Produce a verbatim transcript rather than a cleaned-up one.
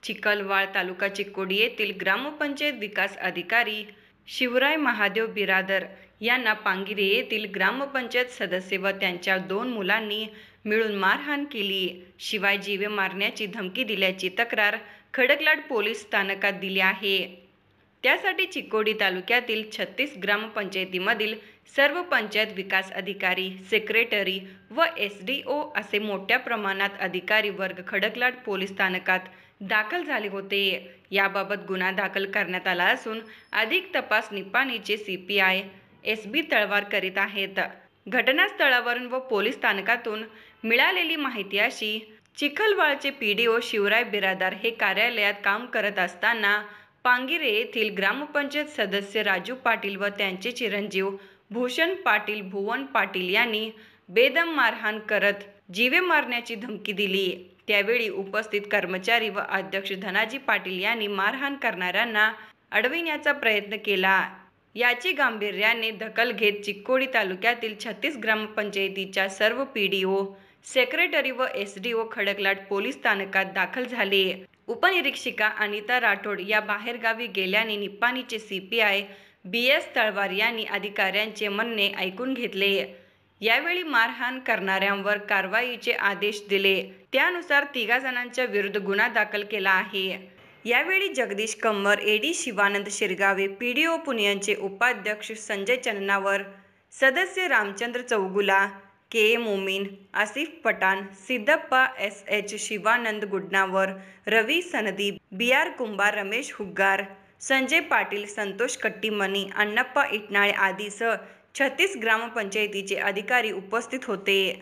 चिखलवाड तालुका चिकोडी येथील ग्रामपंचायत विकास अधिकारी शिवराय महादेव बिरादर यांना पांगिरे येथील ग्रामपंचायत सदस्य व त्यांच्या दोन मुलांनी मिळून मारहाण केली. शिवाय जीवे मारण्याची धमकी दिल्याची तक्रार खडकलाट पोलीस स्थानकात दिली आहे. त्यासाठी चिकोडी तालुक्यातील छत्तीस ग्रामपंचायतीमधील सर्व पंचायत विकास अधिकारी, सेक्रेटरी व एस डी ओ असे मोठ्या प्रमाणात अधिकारी वर्ग खडकलाट पोलीस स्थानकात दाखल झाले होते. याबाबत गुन्हा दाखल करण्यात आला असून अधिक तपास निपाणीचे C P I S B Talwar करीत आहेत. घटनास्थळावरून व पोलीस स्थानकातून मिळालेली माहिती अशी, चिखलवाडचे P D O Shivray Biradar हे कार्यालयात काम करत असताना पांगिरे येथील ग्रामपंचायत सदस्य राजू पाटील व त्यांचे चिरंजीव भूषण पाटील भुवन पाटील यांनी बेदम मारहाण करत जीवे मारण्याची धमकी दिली. त्यावेळी उपस्थित कर्मचारी व अध्यक्ष धनाजी पाटील यांनी मारहाण करणाऱ्यांना अडविण्याचा प्रयत्न केला. याची गांभीर्याने दखल घेत चिकोडी तालुक्यातील छत्तीस ग्रामपंचायतीच्या सर्व पी डी ओ, सेक्रेटरी व S D O Khadaklat police स्थानकात दाखल झाले. उपनिरीक्षिका अनिता राठोड या बाहेरगावी गेल्याने निपाणीचे C P I B S Talwar यांनी अधिकाऱ्यांचे म्हणणे ऐकून घेतले. यावेळी मारहाण करणाऱ्यांवर कारवाईचे आदेश दिले. त्यानुसार तिघा जणांच्या विरुद्ध गुन्हा दाखल केला आहे. यावेळी Jagdish Kammar, A D Shivanand Shirgave, P D O पुनियांचे उपाध्यक्ष संजय चन्नावर, सदस्य Ramchandra Chougula, K A Momin, Asif Pathan, Siddhappa S H, Shivanand Gudnavar, Ravi Sanadi, B R Kumbhar, Ramesh Huggar, Sanjay Patil, Santosh Kattimani, Annappa Itnale आदीसह छत्तीस ग्रामपंचायतीचे अधिकारी उपस्थित होते.